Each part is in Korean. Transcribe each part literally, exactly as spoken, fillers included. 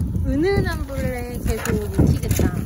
은은한 불에 계속 익히겠다.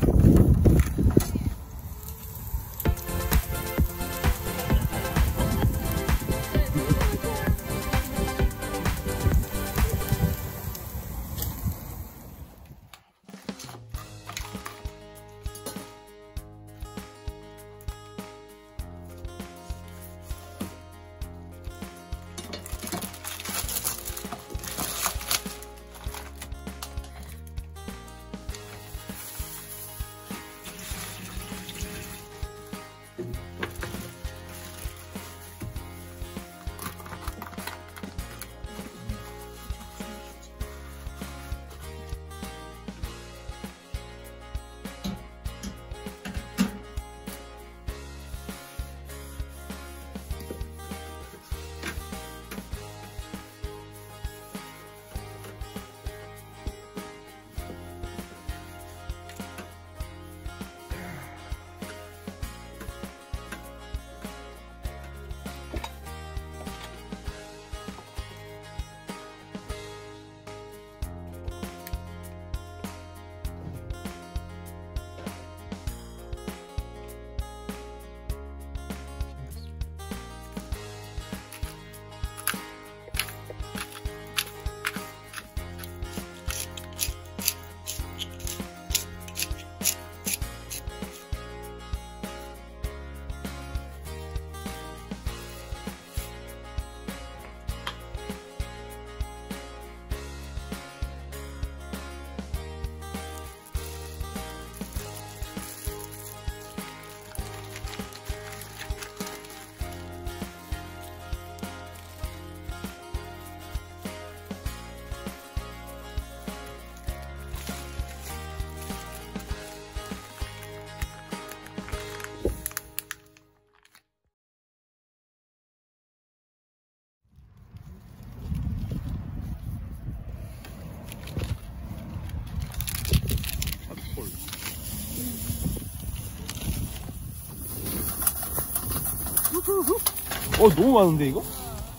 어 너무 많은데 이거?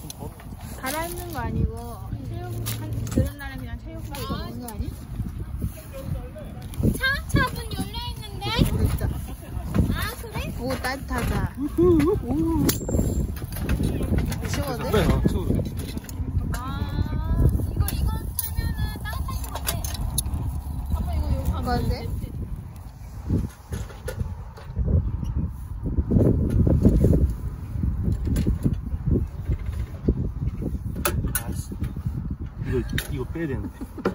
갈아입는 거 아니고 체육 한 그런 날은 그냥 체육복 입고 먹는 거 아니? 차? 차 문 열려 있는데? 모르겠다. 아 그래? 오 따뜻하다. 시원해? 그래, 어, 추워. 아 이거 이거 타면은 따뜻할 것 같아. 아빠 이거 여기 가면 돼? 이거 이거 빼야 되는데.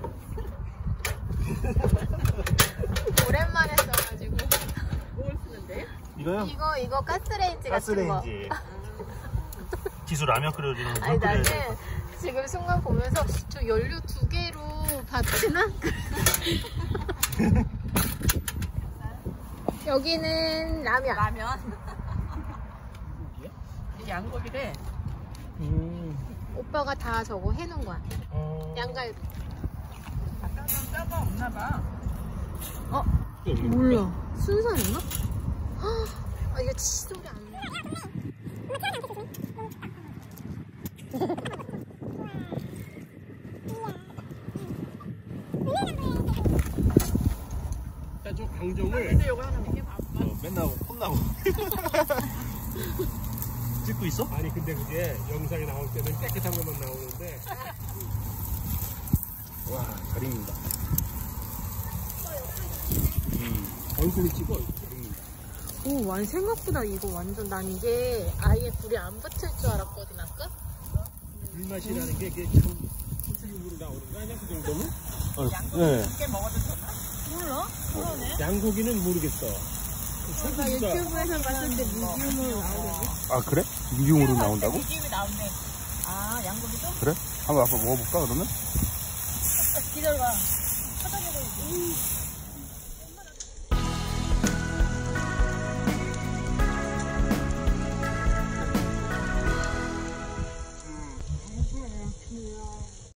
오랜만에 써가지고. 뭘 쓰는데? 이거요? 이거 이거 가스레인지 같은 거. 가스레인지. 기수 라면 끓여주는 거. 아니 나는 지금 순간 보면서 저 연료 두 개로 받치나? 여기는 라면. 라면. 양고기래. 음. 오빠가 다 저거 해놓은 거야. 어... 양갈비. 아까 좀 뼈가 없나 봐. 어? 몰라. 순살인가? 아 이거 칫솔이 안 나. 저 강정을 근데 이거 하나 이게 봐. 어, 맨날 혼나고 찍고 있어? 아니 근데 그게 영상에 나올 때는 깨끗한 것만 나오는데 와 가림입니다. 음. 얼굴이 찍어 가림입니다. 오, 완 생각보다 이거 완전 난 이게 아예 불이 안 붙을 줄 알았거든 아까? 불맛이라는 게 이게 참 기술용으로 나오는 거 아니야 그 정도면? 어, 양고기 네. 두개 먹어도 되나? 몰라. 그러네. 양고기는 모르겠어. 나 유튜브에서 봤을 때 미디움으로 나오던데? 아 그래? 미디움으로 나온다고? 미디움이 나온대. 아 양고기도? 그래? 한번 아빠 먹어볼까 그러면? 기다려봐. 찾아보고 있어.